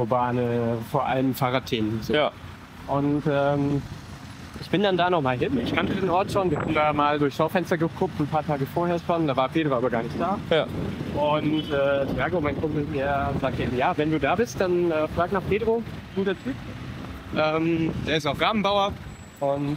urbane, vor allem Fahrradthemen. So. Ja. Und ich bin dann da nochmal hin. Ich kannte den Ort schon. Wir haben da mal durchs Schaufenster geguckt, ein paar Tage vorher schon. Da war Pedro aber gar nicht da. Ja. Und Thiago, mein Kumpel, der sagt eben, ja, wenn du da bist, dann frag nach Pedro, guter Typ. Der ist auch Rahmenbauer und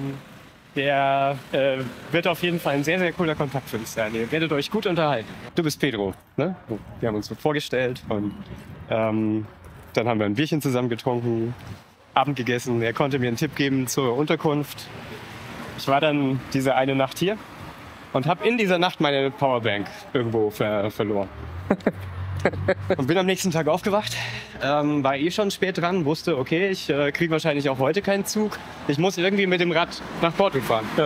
der wird auf jeden Fall ein sehr, sehr cooler Kontakt für uns sein. Ihr werdet euch gut unterhalten. Du bist Pedro, ne? Wir haben uns so vorgestellt und dann haben wir ein Bierchen zusammen getrunken, Abend gegessen. Er konnte mir einen Tipp geben zur Unterkunft. Ich war dann diese eine Nacht hier und habe in dieser Nacht meine Powerbank irgendwo verloren. Und bin am nächsten Tag aufgewacht, war eh schon spät dran, wusste, okay, ich kriege wahrscheinlich auch heute keinen Zug. Ich muss irgendwie mit dem Rad nach Porto fahren. Ja.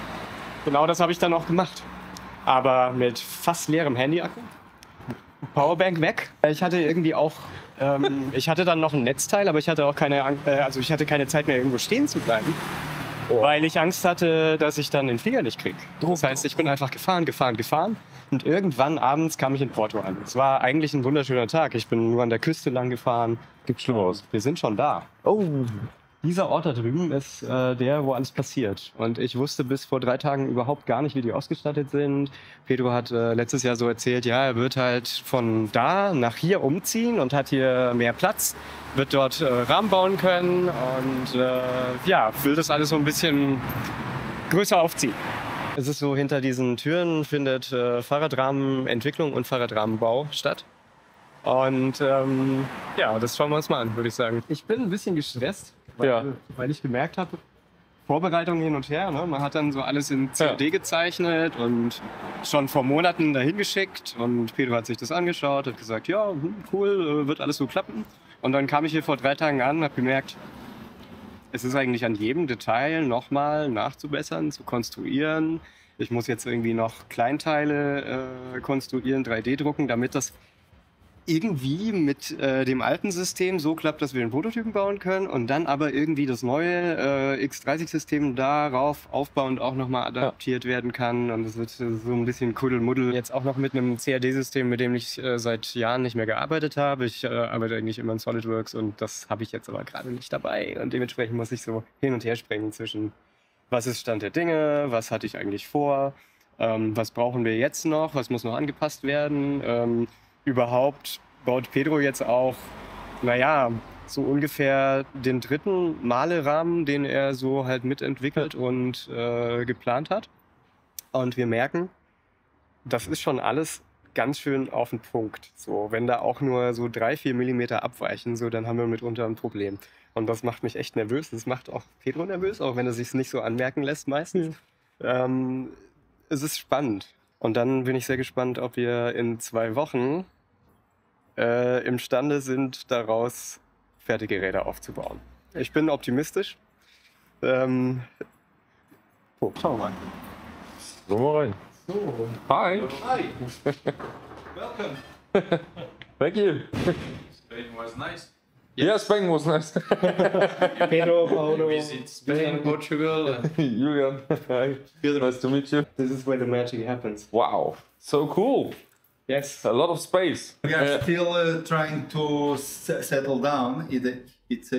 Genau das habe ich dann auch gemacht. Aber mit fast leerem Handy-Akku, Powerbank weg. Ich hatte irgendwie auch, ich hatte dann noch ein Netzteil, aber ich hatte auch ich hatte keine Zeit mehr, irgendwo stehen zu bleiben. Oh. Weil ich Angst hatte, dass ich dann den Flieger nicht kriege. Das heißt, ich bin einfach gefahren. Und irgendwann abends kam ich in Porto an. Es war eigentlich ein wunderschöner Tag. Ich bin nur an der Küste lang gefahren. Gibt Schlimmeres. Wir sind schon da. Oh, dieser Ort da drüben ist der, wo alles passiert. Und ich wusste bis vor 3 Tagen überhaupt gar nicht, wie die ausgestattet sind. Pedro hat letztes Jahr so erzählt, ja, er wird halt von da nach hier umziehen und hat hier mehr Platz. Wird dort Rahmen bauen können und will das alles so ein bisschen größer aufziehen. Es ist so, hinter diesen Türen findet Fahrradrahmenentwicklung und Fahrradrahmenbau statt. Und das schauen wir uns mal an, würde ich sagen. Ich bin ein bisschen gestresst, weil ich gemerkt habe, Vorbereitung hin und her. Ne? Man hat dann so alles in CAD gezeichnet und schon vor Monaten dahin geschickt. Und Pedro hat sich das angeschaut, hat gesagt, ja, cool, wird alles so klappen. Und dann kam ich hier vor 3 Tagen an und habe gemerkt, es ist eigentlich an jedem Detail nochmal nachzubessern, zu konstruieren. Ich muss jetzt irgendwie noch Kleinteile konstruieren, 3D drucken, damit das irgendwie mit dem alten System so klappt, dass wir den Prototypen bauen können und dann aber irgendwie das neue X30-System darauf aufbauend auch nochmal adaptiert werden kann. Und es wird so ein bisschen Kuddelmuddel. Jetzt auch noch mit einem CAD-System, mit dem ich seit Jahren nicht mehr gearbeitet habe. Ich arbeite eigentlich immer in SolidWorks und das habe ich jetzt aber gerade nicht dabei. Und dementsprechend muss ich so hin und her springen zwischen, was ist Stand der Dinge, was hatte ich eigentlich vor, was brauchen wir jetzt noch, was muss noch angepasst werden. Überhaupt baut Pedro jetzt auch, so ungefähr den 3. Malerahmen, den er so halt mitentwickelt und geplant hat. Und wir merken, das ist schon alles ganz schön auf den Punkt. So, wenn da auch nur so 3-4 Millimeter abweichen, so, dann haben wir mitunter ein Problem. Und das macht mich echt nervös. Das macht auch Pedro nervös, auch wenn er sich nicht so anmerken lässt meistens. Es ist spannend. Und dann bin ich sehr gespannt, ob wir in 2 Wochen imstande sind, daraus fertige Räder aufzubauen. Ich bin optimistisch. Schauen wir mal. Gehen wir rein. So. Hi. Hi. Welcome. Thank you. Spain was nice. Yeah, Spain was nice. Pedro, Paulo, Visit Spain, Portugal. And Julian. Hi. Nice to meet you. This is where the magic happens. Wow. So cool. Yes. A lot of space. we are still trying to settle down. It's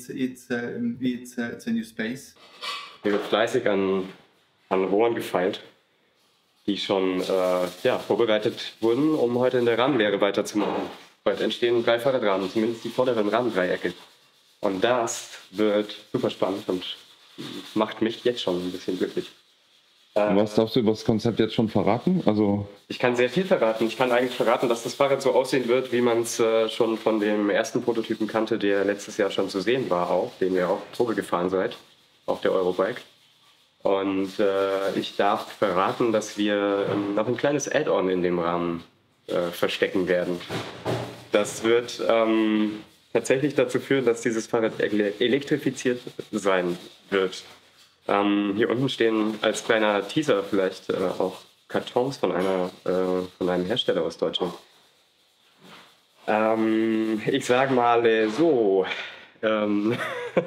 a new space. Hier wird fleißig an Rohren gefeilt, die schon vorbereitet wurden, um heute in der Rahmenlehre weiterzumachen. Heute entstehen 3 Fahrradrahmen, zumindest die vorderen Rahmendreiecke. Und das wird super spannend und macht mich jetzt schon ein bisschen glücklich. Was darfst du über das Konzept jetzt schon verraten? Also Ich kann sehr viel verraten. Ich kann eigentlich verraten, dass das Fahrrad so aussehen wird, wie man es schon von dem ersten Prototypen kannte, der letztes Jahr schon zu sehen war, auch, den ihr auch Probe gefahren seid, auf der Eurobike. Und ich darf verraten, dass wir noch ein kleines Add-on in dem Rahmen verstecken werden. Das wird tatsächlich dazu führen, dass dieses Fahrrad elektrifiziert sein wird. Hier unten stehen als kleiner Teaser vielleicht auch Kartons von einem Hersteller aus Deutschland. Ich sag mal so, es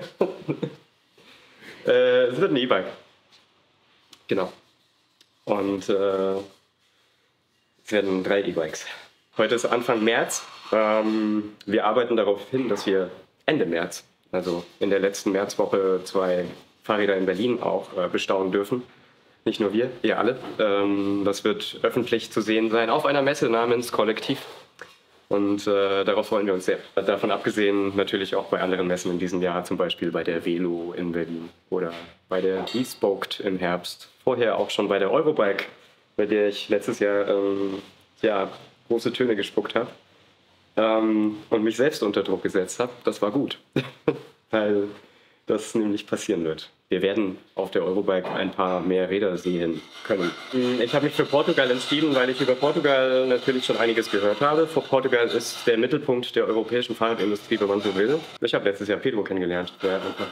wird ein E-Bike. Genau. Und es werden 3 E-Bikes. Heute ist Anfang März Wir arbeiten darauf hin, dass wir Ende März, also in der letzten Märzwoche, 2 Fahrräder in Berlin auch bestaunen dürfen. Nicht nur wir, ihr alle. Das wird öffentlich zu sehen sein auf einer Messe namens Kollektiv. Und darauf freuen wir uns sehr. Davon abgesehen natürlich auch bei anderen Messen in diesem Jahr, zum Beispiel bei der Velo in Berlin oder bei der Bespoked im Herbst. Vorher auch schon bei der Eurobike, bei der ich letztes Jahr große Töne gespuckt habe und mich selbst unter Druck gesetzt habe. Das war gut, weil das nämlich passieren wird. Wir werden auf der Eurobike ein paar mehr Räder sehen können. Ich habe mich für Portugal entschieden, weil ich über Portugal natürlich schon einiges gehört habe. Portugal ist der Mittelpunkt der europäischen Fahrradindustrie, wenn man so will. Ich habe letztes Jahr Pedro kennengelernt, der einfach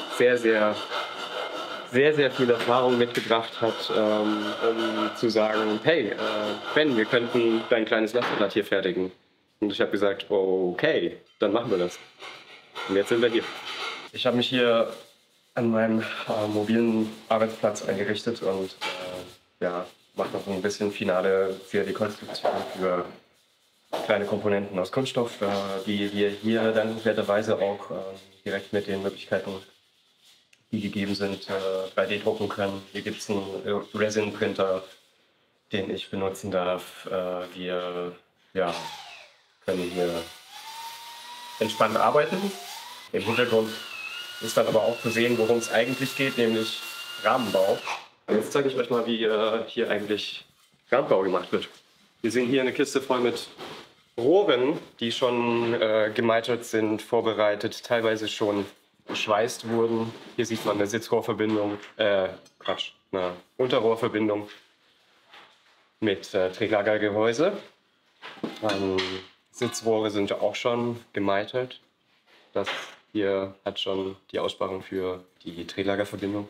sehr viel Erfahrung mitgebracht hat, um zu sagen, hey, Ben, wir könnten dein kleines Lastenrad hier fertigen. Und ich habe gesagt, okay, dann machen wir das. Und jetzt sind wir hier. Ich habe mich hier an meinem mobilen Arbeitsplatz eingerichtet und mache noch ein bisschen finale CAD-Konstruktion für kleine Komponenten aus Kunststoff, die wir hier dankenswerterweise auch direkt mit den Möglichkeiten, die gegeben sind, 3D drucken können. Hier gibt es einen Resin-Printer, den ich benutzen darf. Wir können hier entspannt arbeiten. Im Hintergrund ist dann aber auch zu sehen, worum es eigentlich geht, nämlich Rahmenbau. Jetzt zeige ich euch mal, wie hier eigentlich Rahmenbau gemacht wird. Wir sehen hier eine Kiste voll mit Rohren, die schon gemeitert sind, vorbereitet, teilweise schon geschweißt wurden. Hier sieht man eine Sitzrohrverbindung, eine Unterrohrverbindung mit Trägergehäuse. Sitzrohre sind auch schon gemeitert. Das hier hat schon die Aussparung für die Tretlagerverbindung.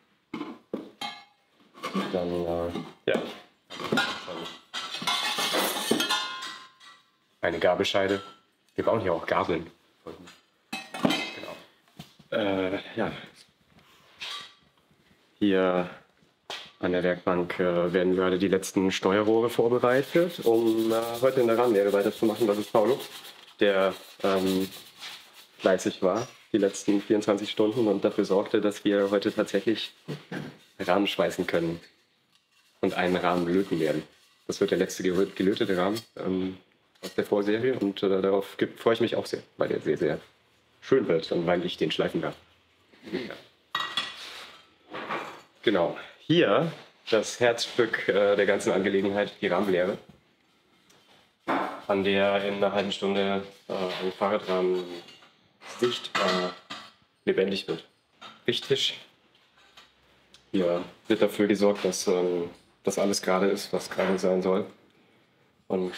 Dann, eine Gabelscheide. Wir bauen hier auch Gabeln. Genau. Hier an der Werkbank werden gerade die letzten Steuerrohre vorbereitet, um heute in der Rahmenlehre weiterzumachen. Das ist Paulo, der fleißig war die letzten 24 Stunden und dafür sorgte, dass wir heute tatsächlich Rahmen schweißen können und einen Rahmen löten werden. Das wird der letzte gelötete Rahmen aus der Vorserie und darauf freue ich mich auch sehr, weil der sehr, sehr schön wird und weil ich den schleifen darf. Ja. Genau, hier das Herzstück der ganzen Angelegenheit, die Rahmenlehre, an der in einer halben Stunde ein Fahrradrahmen sichtbar lebendig wird. Richtig. Hier wird dafür gesorgt, dass das alles gerade ist, was gerade sein soll. Und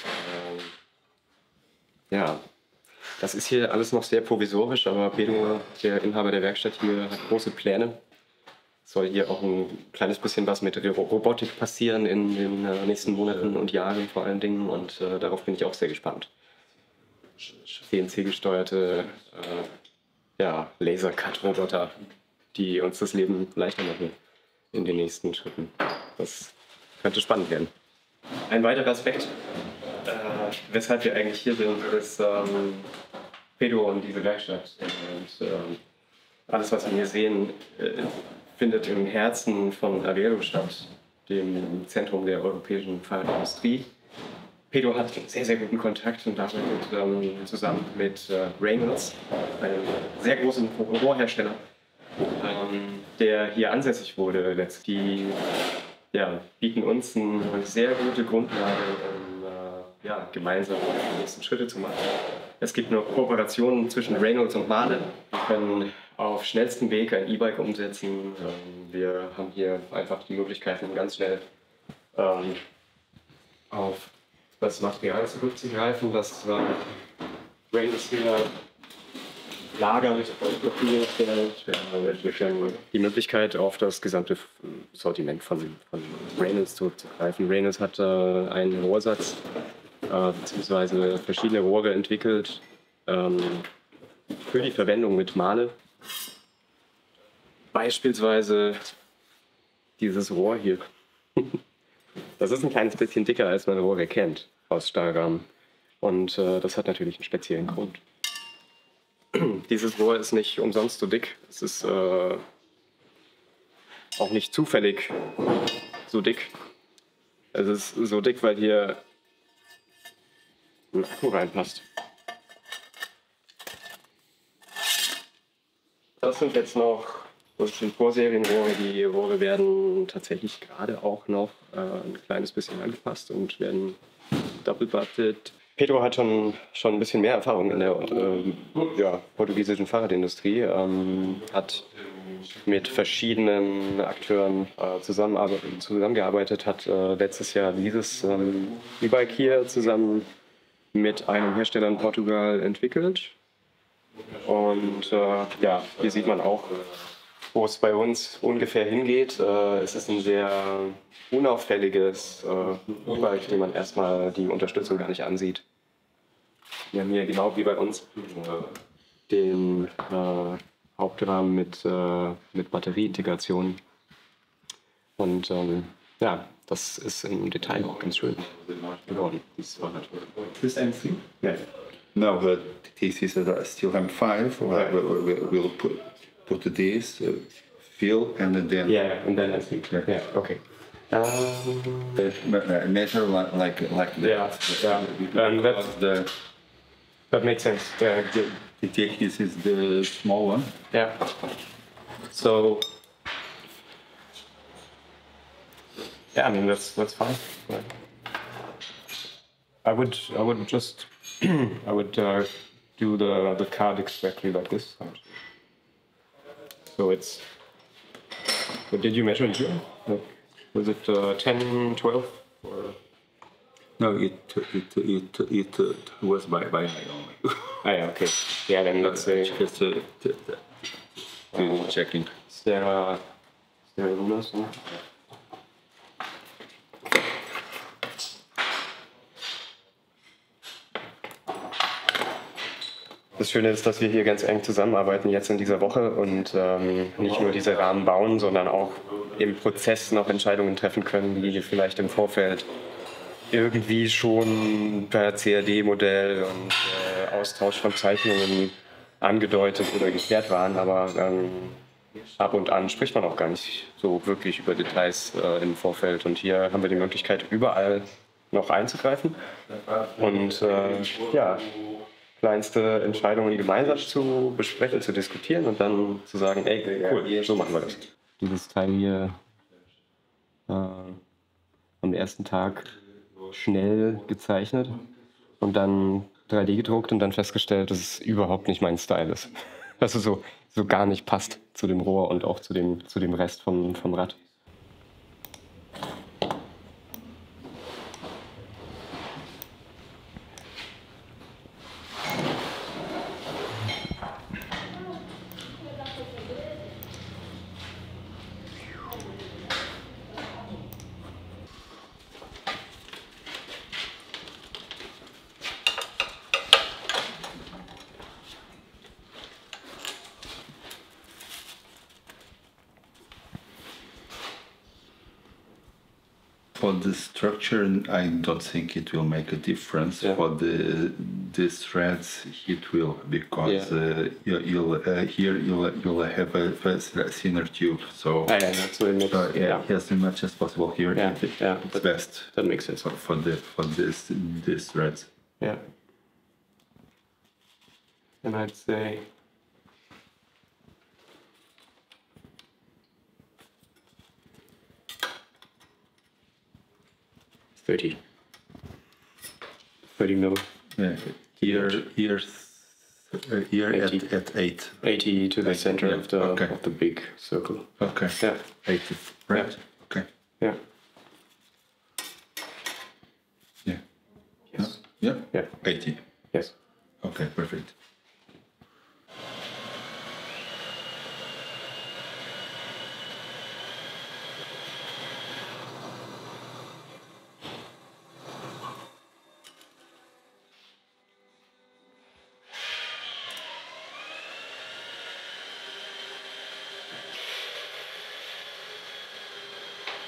das ist hier alles noch sehr provisorisch, aber Pedro, der Inhaber der Werkstatt hier, hat große Pläne. Es soll hier auch ein kleines bisschen was mit Robotik passieren in den nächsten Monaten und Jahren vor allen Dingen und darauf bin ich auch sehr gespannt. CNC-gesteuerte Laser-Cut-Roboter, die uns das Leben leichter machen in den nächsten Schritten. Das könnte spannend werden. Ein weiterer Aspekt, weshalb wir eigentlich hier sind, ist Pedro und diese Werkstatt. Und alles, was wir hier sehen, findet im Herzen von Aveiro statt, dem Zentrum der europäischen Fahrradindustrie. Pedro hat sehr, sehr guten Kontakt und arbeitet zusammen mit Reynolds, einem sehr großen Rohrhersteller, der hier ansässig wurde. Die bieten uns eine sehr gute Grundlage, um gemeinsam die nächsten Schritte zu machen. Es gibt noch Kooperationen zwischen Reynolds und Mahle. Wir können auf schnellstem Weg ein E-Bike umsetzen. Wir haben hier einfach die Möglichkeiten, ganz schnell auf das Material zurückzugreifen, das Reynolds hier lagert, die Möglichkeit, auf das gesamte Sortiment von Reynolds zurückzugreifen. Reynolds hat einen Rohrsatz beziehungsweise verschiedene Rohre entwickelt für die Verwendung mit Mahle. Beispielsweise dieses Rohr hier. Das ist ein kleines bisschen dicker, als man Rohre kennt aus Stahlrahmen. Und das hat natürlich einen speziellen Grund. Dieses Rohr ist nicht umsonst so dick. Es ist auch nicht zufällig so dick. Es ist so dick, weil hier ein Akku reinpasst. Das sind jetzt noch, das sind Vorserienrohre. Die Rohre werden tatsächlich gerade auch noch ein kleines bisschen angepasst und werden double-butted. Pedro hat schon ein bisschen mehr Erfahrung in der portugiesischen Fahrradindustrie, hat mit verschiedenen Akteuren zusammengearbeitet, hat letztes Jahr dieses E-Bike hier zusammen mit einem Hersteller in Portugal entwickelt. Und hier sieht man auch, wo es bei uns ungefähr hingeht. Es ist ein sehr unauffälliges E-Bike, dem man erstmal die Unterstützung gar nicht ansieht. Wir haben hier genau wie bei uns den Hauptrahmen mit Batterieintegration. Und das ist im Detail auch ganz schön geworden, dieses Fahrrad. This M3? Ja. No, this is a steel M5. We'll put this, fill, and then and then I think, okay. measure like that. And that makes sense. This is the small one. Yeah. So, I mean that's fine. I would just I would do the card exactly like this. So it's. What did you measure it here? Like, was it 10, 12? Or? No, it was by my own. Okay. Yeah, then let's say. Just checking. Is there lunas? Das Schöne ist, dass wir hier ganz eng zusammenarbeiten jetzt in dieser Woche und nicht nur diese Rahmen bauen, sondern auch im Prozess noch Entscheidungen treffen können, die vielleicht im Vorfeld irgendwie schon per CAD-Modell und Austausch von Zeichnungen angedeutet oder geklärt waren, aber ab und an spricht man auch gar nicht so wirklich über Details im Vorfeld. Und hier haben wir die Möglichkeit, überall noch einzugreifen und kleinste Entscheidungen gemeinsam zu besprechen, zu diskutieren und dann zu sagen, ey, cool, so machen wir das. Dieses Teil hier am ersten Tag schnell gezeichnet und dann 3D gedruckt und dann festgestellt, dass es überhaupt nicht mein Style ist. Dass es so gar nicht passt zu dem Rohr und auch zu dem Rest vom Rad. For the structure, I don't think it will make a difference. Yeah. For the threads, it will, because you'll have a thinner tube. So That's what it makes, yes, as much as possible here. It's best. That makes sense. For this threads. Yeah. And I'd say. $30 mil. Yeah. Here 80. at 8. 80 to the center yeah, of the big circle. Okay. Yeah. 80. Right. Yeah. Okay. Yeah. Yeah. Yes. Yeah. Yeah. 80. Yes. Okay. Perfect.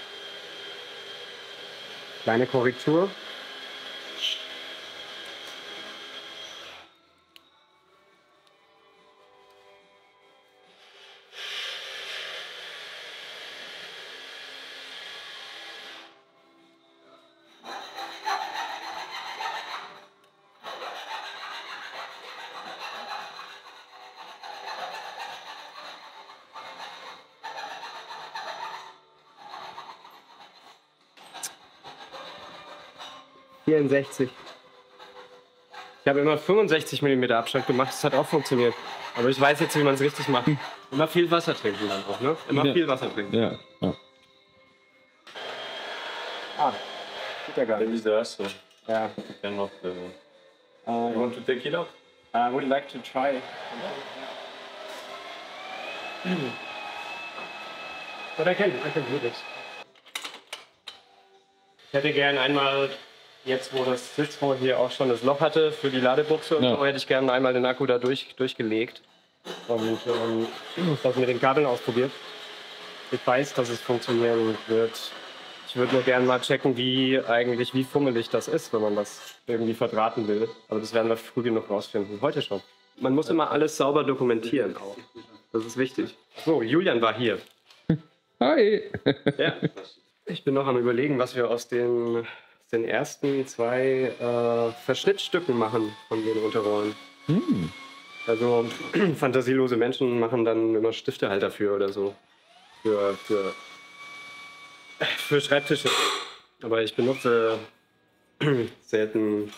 Kleine Korrektur. 64. Ich habe immer 65 mm Abstand gemacht, das hat auch funktioniert. Aber ich weiß jetzt, wie man es richtig macht. Immer viel Wasser trinken dann auch, ne? Immer viel Wasser trinken. Ja. Ja. Ah, geht ja gar nicht. Maybe the rest Ja. cannot. You want to take it out? I would like to try. But I can do this. Ich hätte gern einmal, jetzt wo das Sitzrohr hier auch schon das Loch hatte für die Ladebuchse, und so, hätte ich gerne einmal den Akku da durchgelegt und das mit den Kabeln ausprobiert. Ich weiß, dass es funktionieren wird. Ich würde nur gerne mal checken, wie fummelig das ist, wenn man das irgendwie verdrahten will. Aber das werden wir früh genug rausfinden. Heute schon. Man muss immer alles sauber dokumentieren auch. Das ist wichtig. So, Julian war hier. Hi! Ja. Ich bin noch am Überlegen, was wir aus den ersten 2 Verschnittstücken machen von den Unterrollen. Also fantasielose Menschen machen dann immer Stifte halt dafür oder so. Für Schreibtische. Aber ich benutze selten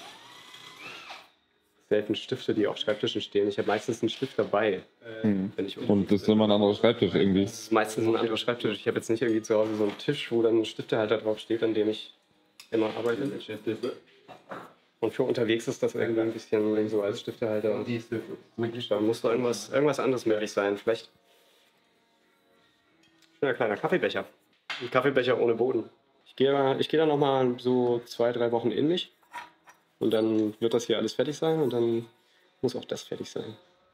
Stifte, die auf Schreibtischen stehen. Ich habe meistens einen Stift dabei. Wenn ich Und das ist immer ein anderer Schreibtisch irgendwie. Das ist meistens ein anderer Schreibtisch. Ich habe jetzt nicht irgendwie zu Hause so einen Tisch, wo dann ein Stiftehalter drauf steht, an dem ich immer arbeite. Und für unterwegs ist das irgendwie ein bisschen so als Stiftehalter. Da muss doch irgendwas anderes möglich sein. Vielleicht ein kleiner Kaffeebecher. Ein Kaffeebecher ohne Boden. Ich gehe da noch mal so 2-3 Wochen in mich. Und dann wird das hier alles fertig sein und dann muss auch das fertig sein.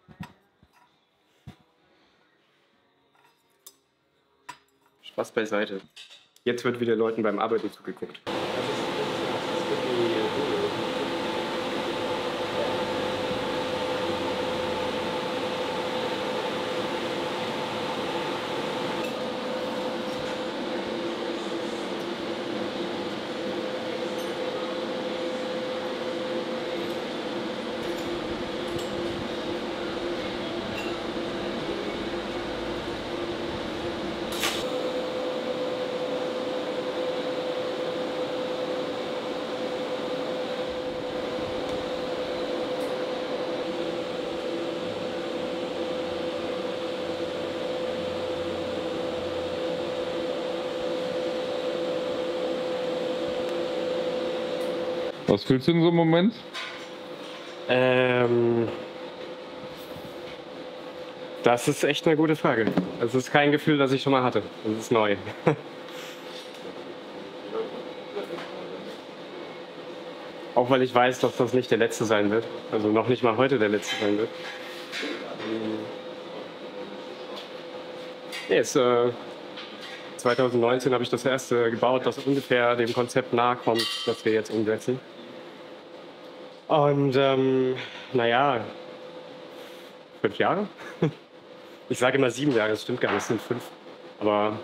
Spaß beiseite. Jetzt wird wieder Leuten beim Arbeiten zugeguckt. Was fühlst du in so einem Moment? Das ist echt eine gute Frage. Das ist kein Gefühl, das ich schon mal hatte. Das ist neu. Auch weil ich weiß, dass das nicht der letzte sein wird. Also noch nicht mal heute der letzte sein wird. Nee, 2019 habe ich das erste gebaut, das ungefähr dem Konzept nahe kommt, das wir jetzt umsetzen. Und naja, 5 Jahre? Ich sage immer 7 Jahre, das stimmt gar nicht, es sind 5. Aber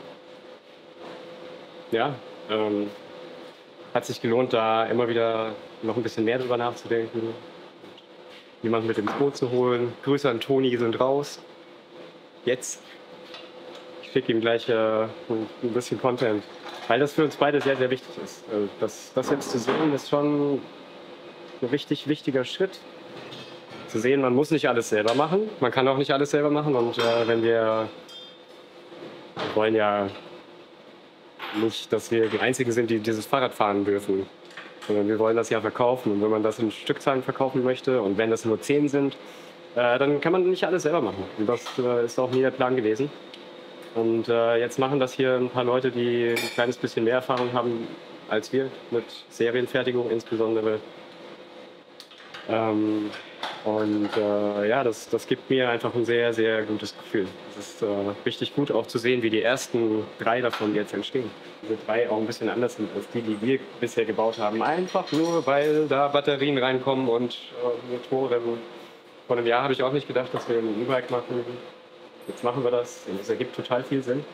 ja, hat sich gelohnt, da immer wieder noch ein bisschen mehr drüber nachzudenken. Jemanden mit ins Boot zu holen. Grüße an Toni sind raus. Jetzt. Ich schicke ihm gleich ein bisschen Content. Weil das für uns beide sehr, sehr wichtig ist. Das jetzt zu sehen, ist schon ein richtig wichtiger Schritt. Zu sehen, man muss nicht alles selber machen. Man kann auch nicht alles selber machen. Und wenn wir wollen ja nicht, dass wir die Einzigen sind, die dieses Fahrrad fahren dürfen. Sondern wir wollen das ja verkaufen. Und wenn man das in Stückzahlen verkaufen möchte und wenn das nur 10 sind, dann kann man nicht alles selber machen. Und das ist auch nie der Plan gewesen. Und jetzt machen das hier ein paar Leute, die ein kleines bisschen mehr Erfahrung haben als wir, mit Serienfertigung insbesondere. Ja, das gibt mir einfach ein sehr, sehr gutes Gefühl. Es ist richtig gut auch zu sehen, wie die ersten 3 davon jetzt entstehen. Diese 3 auch ein bisschen anders sind als die wir bisher gebaut haben. Einfach nur, weil da Batterien reinkommen und Motoren. Vor einem Jahr habe ich auch nicht gedacht, dass wir ein E-Bike machen. Jetzt machen wir das und es ergibt total viel Sinn.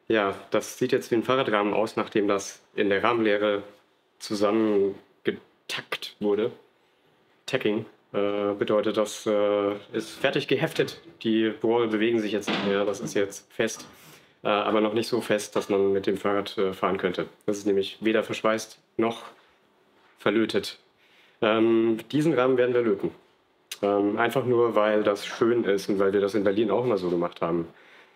Ja, das sieht jetzt wie ein Fahrradrahmen aus, nachdem das in der Rahmenlehre zusammengetackt wurde. Tacking bedeutet, das ist fertig geheftet. Die Rohre bewegen sich jetzt nicht mehr, das ist jetzt fest. Aber noch nicht so fest, dass man mit dem Fahrrad fahren könnte. Das ist nämlich weder verschweißt noch verlötet. Diesen Rahmen werden wir löten. Einfach nur, weil das schön ist und weil wir das in Berlin auch mal so gemacht haben.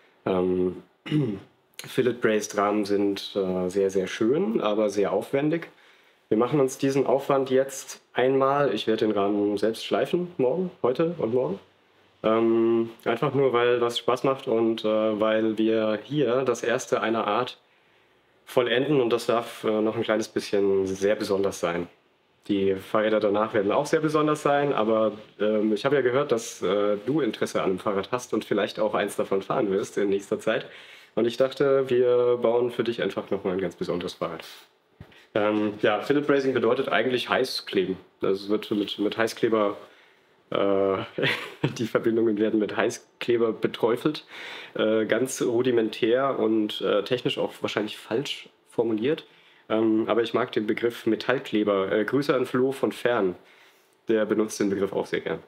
Fillet-Braced Rahmen sind sehr, sehr schön, aber sehr aufwendig. Wir machen uns diesen Aufwand jetzt einmal. Ich werde den Rahmen selbst schleifen, heute und morgen. Einfach nur, weil das Spaß macht und weil wir hier das erste einer Art vollenden und das darf noch ein kleines bisschen sehr besonders sein. Die Fahrräder danach werden auch sehr besonders sein, aber ich habe ja gehört, dass du Interesse an einem Fahrrad hast und vielleicht auch eins davon fahren wirst in nächster Zeit. Und ich dachte, wir bauen für dich einfach nochmal ein ganz besonderes Fahrrad. Ja, Fillet Bracing bedeutet eigentlich Heißkleben. Also es wird mit Heißkleber, die Verbindungen werden mit Heißkleber beträufelt. Ganz rudimentär und technisch auch wahrscheinlich falsch formuliert. Aber ich mag den Begriff Metallkleber. Grüße an Flo von Fern. Der benutzt den Begriff auch sehr gern.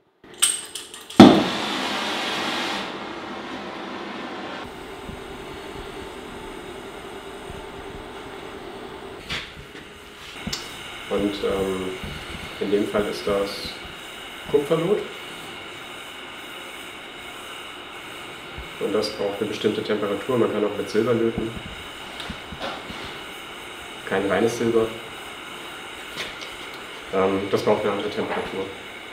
Und in dem Fall ist das Kupferlot. Und das braucht eine bestimmte Temperatur. Man kann auch mit Silber löten. Kein reines Silber. Das braucht eine andere Temperatur.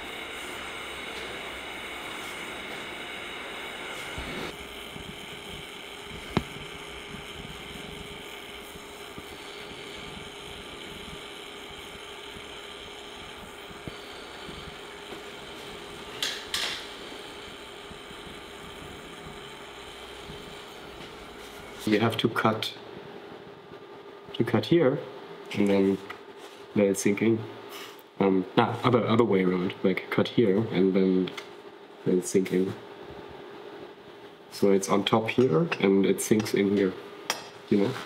You have to cut here and then let it sink in. Other way around, like cut here and then let it sink in. So it's on top here and it sinks in here, you know?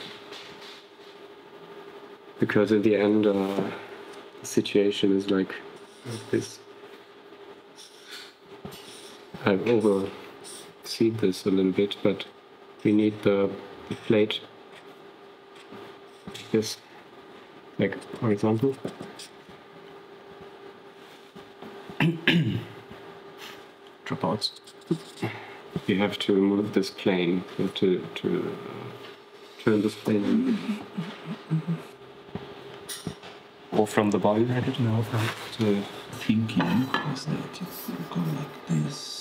Because in the end, the situation is like this. I've overseen this a little bit, but we need the plate like this, like horizontal. Dropouts. You have to move this plane. You have to turn this plane. Or from the body headed? No, the thinking is that it will go like this.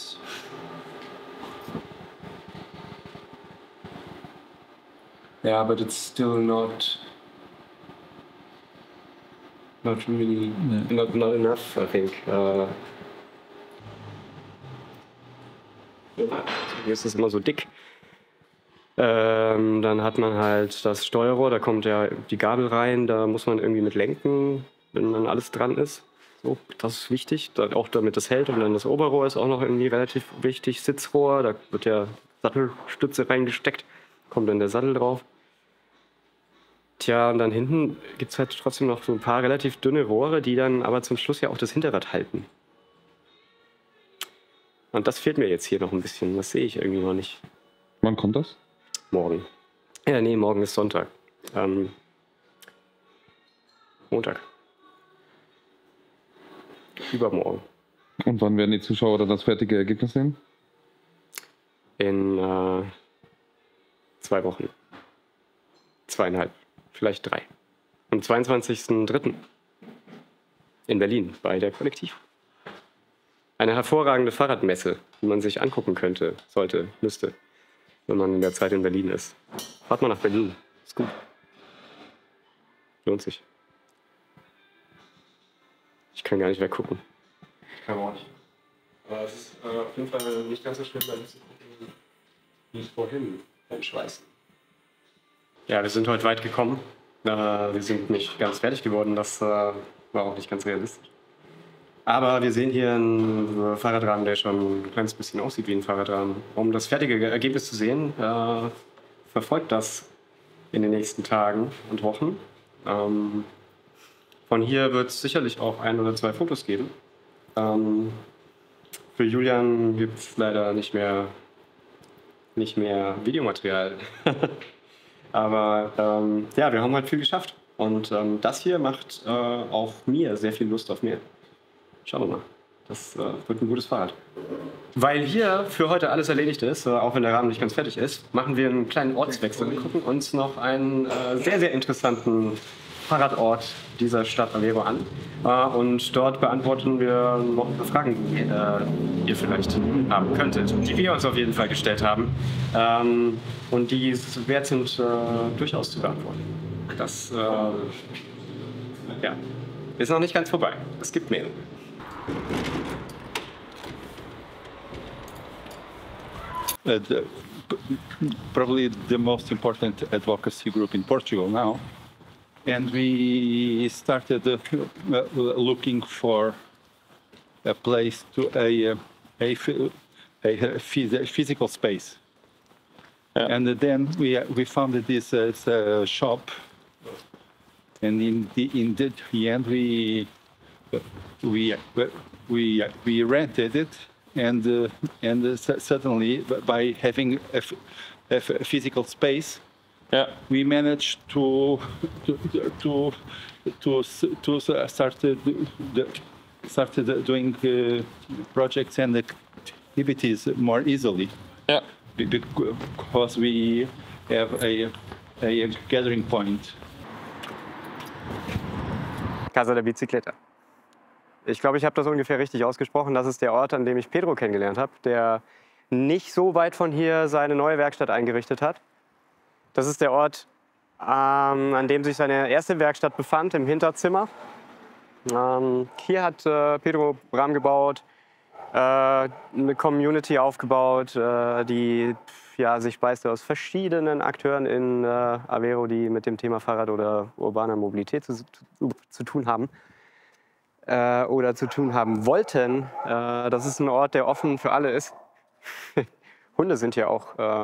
Yeah, but it's still not really, not enough, I think. Hier ist es immer so dick. Dann hat man halt das Steuerrohr, da kommt ja die Gabel rein, da muss man irgendwie mit lenken, wenn dann alles dran ist. So, das ist wichtig, dann auch damit das hält. Und dann das Oberrohr ist auch noch irgendwie relativ wichtig. Sitzrohr, da wird ja Sattelstütze reingesteckt, kommt dann der Sattel drauf. Tja, und dann hinten gibt es halt trotzdem noch so ein paar relativ dünne Rohre, die dann aber zum Schluss ja auch das Hinterrad halten. Und das fehlt mir jetzt hier noch ein bisschen. Das sehe ich irgendwie noch nicht. Wann kommt das? Morgen. Ja, nee, morgen ist Sonntag. Montag. Übermorgen. Und wann werden die Zuschauer dann das fertige Ergebnis sehen? In 2 Wochen. 2,5. Vielleicht 3. Am 22.03. in Berlin bei der Kollektiv. Eine hervorragende Fahrradmesse, die man sich angucken könnte, müsste, wenn man in der Zeit in Berlin ist. Fahrt mal nach Berlin, ist gut. Lohnt sich. Ich kann gar nicht weggucken. Ich kann auch nicht. Aber es ist auf jeden Fall nicht ganz so schlimm, da zu gucken, wie vorhin beim Schweißen. Ja, wir sind heute weit gekommen. Wir sind nicht ganz fertig geworden, das war auch nicht ganz realistisch. Aber wir sehen hier einen Fahrradrahmen, der schon ein kleines bisschen aussieht wie ein Fahrradrahmen. Um das fertige Ergebnis zu sehen, verfolgt das in den nächsten Tagen und Wochen. Von hier wird es sicherlich auch 1 oder 2 Fotos geben. Für Julian gibt es leider nicht mehr Videomaterial. Aber ja, wir haben halt viel geschafft. Und das hier macht auch mir sehr viel Lust auf mehr. Schauen wir mal. Das wird ein gutes Fahrrad. Weil hier für heute alles erledigt ist, auch wenn der Rahmen nicht ganz fertig ist, machen wir einen kleinen Ortswechsel und gucken uns noch einen sehr, sehr interessanten Fahrradort dieser Stadt Aveiro an. Und dort beantworten wir noch ein paar Fragen, die ihr vielleicht haben könntet, die wir uns auf jeden Fall gestellt haben und die es wert sind, durchaus zu beantworten. Das ja, ist noch nicht ganz vorbei. Es gibt mehr. Probably the most important advocacy group in Portugal now. And we started looking for a place to a physical space. Yeah. And then we found this shop, and in the end we rented it, and suddenly by having a physical space, yeah, we managed to started doing projects and activities more easily. Yeah, because we have a gathering point. Casa da Bicicleta. Ich glaube, ich habe das ungefähr richtig ausgesprochen. Das ist der Ort, an dem ich Pedro kennengelernt habe, der nicht so weit von hier seine neue Werkstatt eingerichtet hat. Das ist der Ort, an dem sich seine erste Werkstatt befand, im Hinterzimmer. Hier hat Pedro Rahmen gebaut, eine Community aufgebaut, die ja, sich speiste aus verschiedenen Akteuren in Aveiro, die mit dem Thema Fahrrad oder urbaner Mobilität zu tun haben. Oder zu tun haben wollten. Das ist ein Ort, der offen für alle ist. Hunde sind ja auch.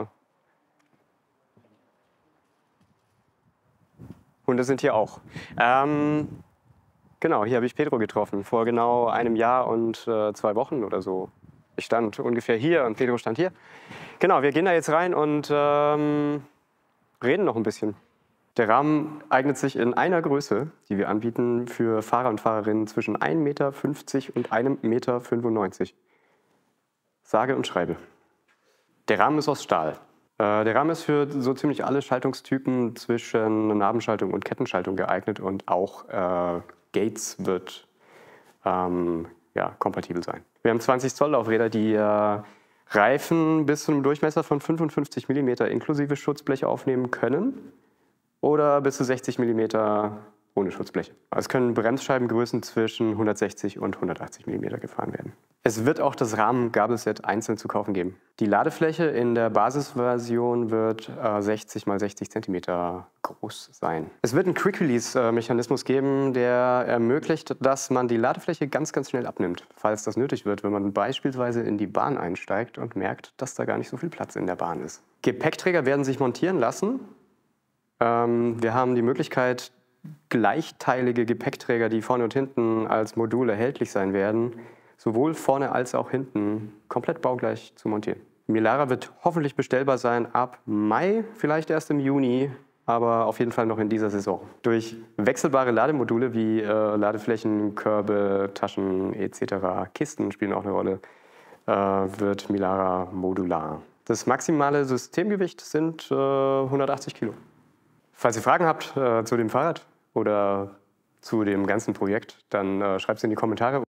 Hunde sind hier auch. Genau, hier habe ich Pedro getroffen, vor genau einem Jahr und 2 Wochen oder so. Ich stand ungefähr hier und Pedro stand hier. Genau, wir gehen da jetzt rein und reden noch ein bisschen. Der Rahmen eignet sich in einer Größe, die wir anbieten, für Fahrer und Fahrerinnen zwischen 1,50 Meter und 1,95 Meter. Sage und schreibe. Der Rahmen ist aus Stahl. Der Rahmen ist für so ziemlich alle Schaltungstypen zwischen Nabenschaltung und Kettenschaltung geeignet und auch Gates wird ja, kompatibel sein. Wir haben 20 Zoll Laufräder, die Reifen bis zu einem Durchmesser von 55 mm inklusive Schutzblech aufnehmen können oder bis zu 60 mm ohne Schutzblech. Es können Bremsscheibengrößen zwischen 160 und 180 mm gefahren werden. Es wird auch das Rahmengabelset einzeln zu kaufen geben. Die Ladefläche in der Basisversion wird 60 x 60 cm groß sein. Es wird einen Quick-Release-Mechanismus geben, der ermöglicht, dass man die Ladefläche ganz, ganz schnell abnimmt, falls das nötig wird, wenn man beispielsweise in die Bahn einsteigt und merkt, dass da gar nicht so viel Platz in der Bahn ist. Gepäckträger werden sich montieren lassen. Wir haben die Möglichkeit, gleichteilige Gepäckträger, die vorne und hinten als Modul erhältlich sein werden, sowohl vorne als auch hinten komplett baugleich zu montieren. Milara wird hoffentlich bestellbar sein ab Mai, vielleicht erst im Juni, aber auf jeden Fall noch in dieser Saison. Durch wechselbare Lademodule wie Ladeflächen, Körbe, Taschen etc., Kisten spielen auch eine Rolle, wird Milara modular. Das maximale Systemgewicht sind 180 Kilo. Falls ihr Fragen habt zu dem Fahrrad oder zu dem ganzen Projekt, dann schreibt es in die Kommentare